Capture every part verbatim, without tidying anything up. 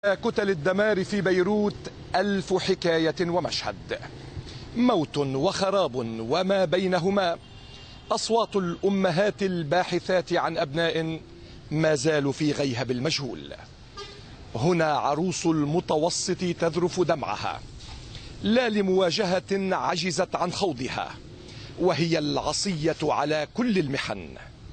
كتل الدمار في بيروت ألف حكاية ومشهد، موت وخراب وما بينهما، أصوات الأمهات الباحثات عن أبناء ما زالوا في غيهب المجهول. هنا عروس المتوسط تذرف دمعها لا لمواجهة عجزت عن خوضها، وهي العصية على كل المحن.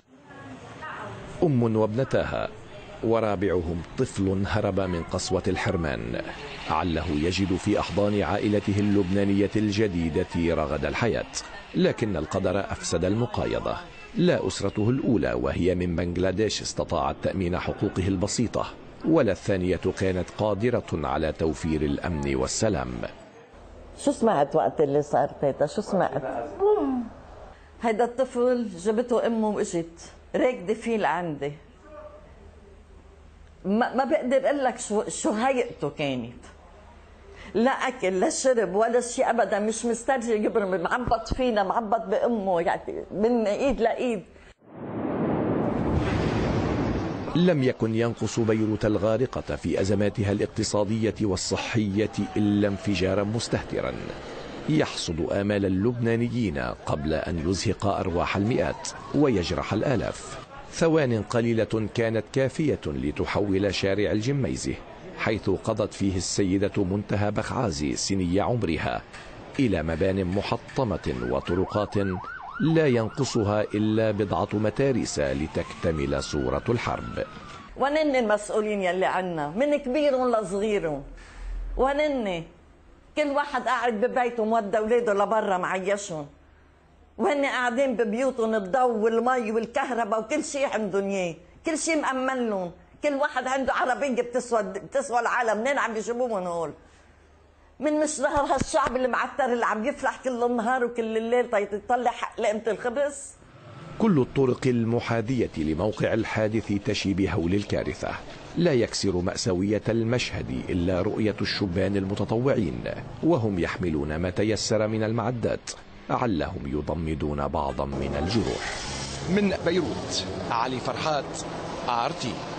أم وابنتاها ورابعهم طفل هرب من قسوة الحرمان، عله يجد في أحضان عائلته اللبنانية الجديدة رغد الحياة، لكن القدر أفسد المقايضة. لا أسرته الأولى وهي من بنغلاديش استطاعت تأمين حقوقه البسيطة، ولا الثانية كانت قادرة على توفير الأمن والسلام. شو سمعت وقت اللي صار تيتا؟ شو سمعت؟ هيدا الطفل جبته أمه وإجت راكدة فيه لعندي، ما, ما بقدر اقول لك شو شو هيئته كانت، لا اكل لا شرب ولا شيء ابدا، مش مسترجي يبرم، معبط فينا معبط بامه يعني من ايد لايد. لم يكن ينقص بيروت الغارقة في أزماتها الاقتصادية والصحية إلا انفجارا مستهترا يحصد آمال اللبنانيين قبل أن يزهق أرواح المئات ويجرح الآلاف. ثوان قليلة كانت كافية لتحول شارع الجميزة، حيث قضت فيه السيدة منتهى بخعازي سني عمرها، إلى مبان محطمة وطرقات لا ينقصها إلا بضعة متارس لتكتمل صورة الحرب. ونن المسؤولين يلي عنا من كبيرهم لصغيرهم، ونن كل واحد قاعد ببيته مودى اولاده لبرا معيشهم، وهن قاعدين ببيوتهم الضوء والمي والكهرباء وكل شيء عندهم اياه، كل شيء مأمن لهم، كل واحد عنده عربية بتسوى بتسوى العالم، منين عم بيجيبوهم هول؟ من مش ظهر هالشعب اللي معتر اللي عم يفلح كل النهار وكل الليل تيطلع حق لقمة الخبز. كل الطرق المحاذية لموقع الحادث تشي بهول الكارثة. لا يكسر مأساوية المشهد إلا رؤية الشبان المتطوعين وهم يحملون ما تيسر من المعدات، علهم يضمدون بعضا من الجروح. من بيروت علي فرحات، آر تي.